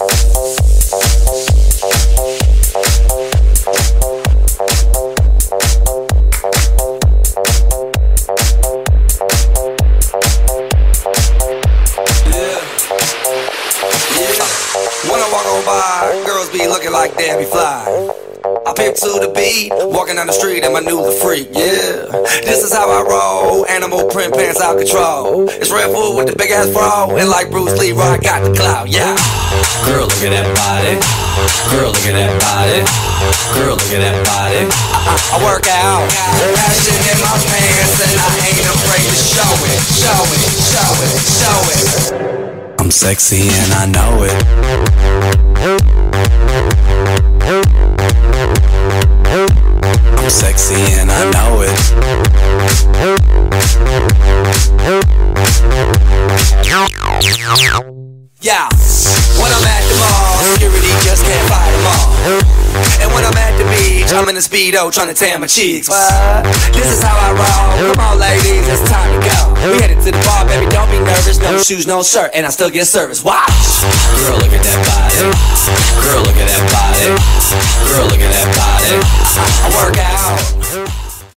When I walk on by, girls be looking like Debbie Fly. I pimp to the beat, walking down the street in my new the freak, yeah. This is how I roll, animal print pants out control. It's Red Bull with the big ass bra, and like Bruce Lee, I got the clout, yeah. Girl, look at that body. Girl, look at that body. Girl, look at that body. I work out, passion in my pants, and I ain't afraid to show it, show it, show it, show it. I'm sexy and I know it. I'm sexy and I know it. Yeah, when I'm at the mall, security just can't fight them all. And when I'm at the beach, I'm in a Speedo trying to tan my cheeks. What? This is how I roll. Come on ladies, it's time to go. We headed to the bar, baby, don't be nervous. No shoes, no shirt, and I still get service. Watch. Girl, look at that body. Girl, look at that body. Girl, look at